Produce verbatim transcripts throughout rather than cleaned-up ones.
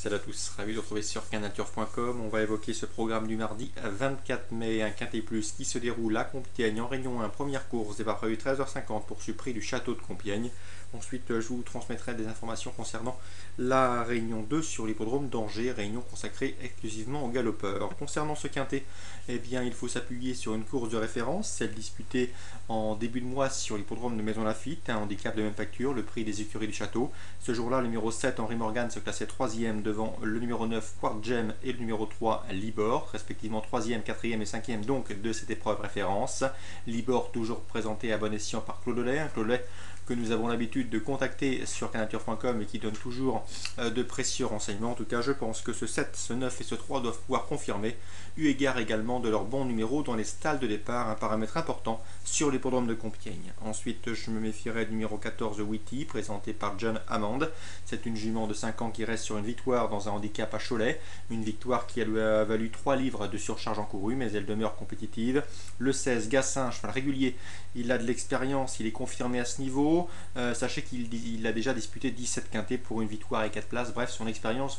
Salut à tous, ravi de vous retrouver sur canal turf point com. On va évoquer ce programme du mardi vingt-quatre mai, un quintet plus qui se déroule à Compiègne en Réunion un, première course, départ prévu treize heures cinquante pour ce prix du château de Compiègne. Ensuite, je vous transmettrai des informations concernant la Réunion deux sur l'hippodrome d'Angers, réunion consacrée exclusivement aux galopeurs. Concernant ce quintet, eh bien, il faut s'appuyer sur une course de référence, celle disputée en début de mois sur l'hippodrome de Maison Lafitte, un handicap de même facture, le prix des écuries du château. Ce jour-là, le numéro sept, Henri Morgan, se classait troisième devant le numéro neuf, Quart Gem, et le numéro trois, Libor, respectivement troisième, quatrième et cinquième donc de cette épreuve référence. Libor toujours présenté à bon escient par Claude Lay, Claude Lay que nous avons l'habitude de contacter sur canal turf point com et qui donne toujours de précieux renseignements. En tout cas, je pense que ce sept, ce neuf et ce trois doivent pouvoir confirmer, eu égard également de leur bon numéro dans les stalles de départ, un paramètre important sur l'hippodrome de Compiègne. Ensuite, je me méfierai du numéro quatorze, Witty, présenté par John Hammond. C'est une jument de cinq ans qui reste sur une victoire dans un handicap à Cholet, une victoire qui lui a valu trois livres de surcharge encourue, mais elle demeure compétitive. Le seize, Gassin, cheval régulier, il a de l'expérience, il est confirmé à ce niveau. Euh, sachez qu'il a déjà disputé dix-sept quintets pour une victoire et quatre places. Bref, son expérience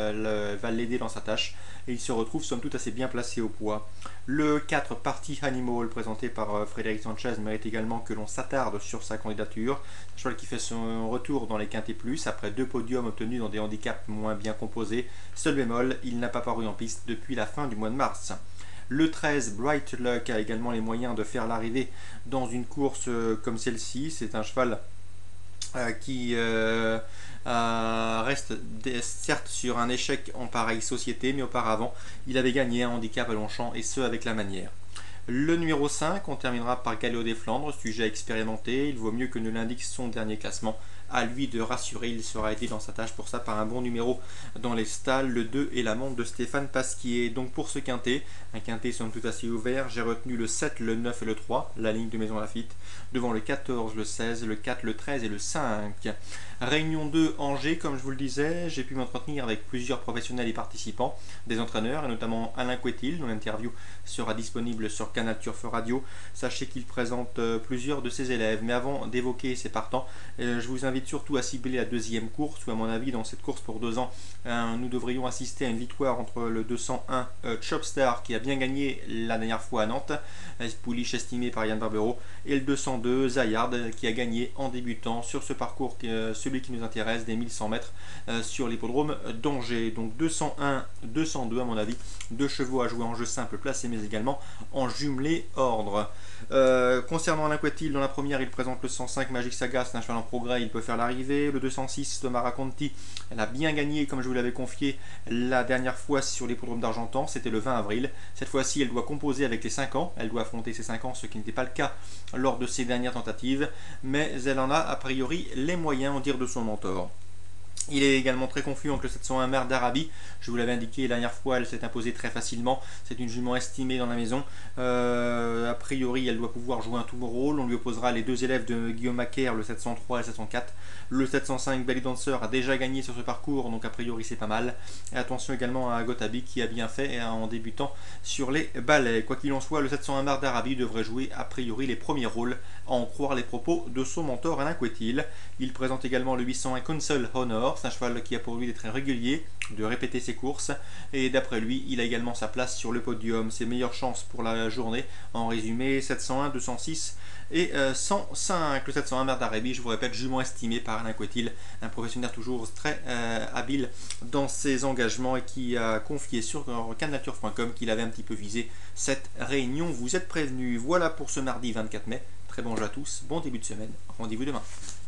va l'aider dans sa tâche et il se retrouve somme toute assez bien placé au poids. Le quatre, Party Animal, présenté par euh, Frédéric Sanchez, mérite également que l'on s'attarde sur sa candidature. Un cheval qui fait son retour dans les quintets plus après deux podiums obtenus dans des handicaps moins bien composés. Seul bémol, il n'a pas paru en piste depuis la fin du mois de mars. Le treize, Bright Luck, a également les moyens de faire l'arrivée dans une course comme celle-ci. C'est un cheval euh, qui euh, euh, reste certes sur un échec en pareille société, mais auparavant, il avait gagné un handicap à Longchamp, et ce avec la manière. Le numéro cinq, on terminera par Gallo des Flandres, sujet expérimenté. Il vaut mieux que ne l'indique son dernier classement. À lui de rassurer, il sera aidé dans sa tâche pour ça par un bon numéro dans les stalles, le deux et la montre de Stéphane Pasquier. Donc pour ce quintet, un quintet somme toute assez ouvert, j'ai retenu le sept, le neuf et le trois, la ligne de Maison Lafitte, devant le quatorze, le seize, le quatre, le treize et le cinq. Réunion deux, Angers, comme je vous le disais, j'ai pu m'entretenir avec plusieurs professionnels et participants, des entraîneurs, et notamment Alain Couetil, dont l'interview sera disponible sur Canal Turf Radio. Sachez qu'il présente plusieurs de ses élèves, mais avant d'évoquer ses partants, je vous invite surtout à cibler la deuxième course, où à mon avis dans cette course pour deux ans, euh, nous devrions assister à une victoire entre le deux cent un euh, Chopstar, qui a bien gagné la dernière fois à Nantes, pouliche estimé par Yann Barbero, et le deux cent deux Zayard, qui a gagné en débutant sur ce parcours, euh, celui qui nous intéresse, des mille cent mètres euh, sur l'hippodrome d'Angers. Donc deux cent un, deux cent deux à mon avis, deux chevaux à jouer en jeu simple placé, mais également en jumelé ordre. Euh, concernant Alain Couetil, dans la première, il présente le cent cinq Magic Saga, c'est un cheval en progrès, il peut faire l'arrivée. Le deux cent six Thomas Raconti, elle a bien gagné comme je vous l'avais confié la dernière fois sur l'hippodrome d'Argentan, c'était le vingt avril. Cette fois-ci, elle doit composer avec les cinq ans, elle doit affronter ses cinq ans, ce qui n'était pas le cas lors de ses dernières tentatives, mais elle en a a priori les moyens, en dire de son mentor. Il est également très confus avec le sept cent un Mère d'Arabie. Je vous l'avais indiqué la dernière fois, elle s'est imposée très facilement. C'est une jument estimée dans la maison. Euh, a priori, elle doit pouvoir jouer un tout bon rôle. On lui opposera les deux élèves de Guillaume Macaire, le sept cent trois et le sept cent quatre. Le sept cent cinq Belly Dancer a déjà gagné sur ce parcours, donc a priori c'est pas mal. Et attention également à Gotabi qui a bien fait en débutant sur les balais. Quoi qu'il en soit, le sept cent un Mère d'Arabie devrait jouer a priori les premiers rôles, à en croire les propos de son mentor Alain Couetil. Il présente également le huit cent un Council Honor. C'est un cheval qui a pour lui d'être régulier, de répéter ses courses, et d'après lui, il a également sa place sur le podium. Ses meilleures chances pour la journée, en résumé, sept cent un, deux cent six et euh, cent cinq. Le sept cent un Mère d'Arabie, je vous répète, jument estimé par Alain Couetil, un professionnel toujours très euh, habile dans ses engagements et qui a confié sur canal turf point com qu'il avait un petit peu visé cette réunion. Vous êtes prévenus. Voilà pour ce mardi vingt-quatre mai. Très bon jeu à tous, bon début de semaine, rendez-vous demain.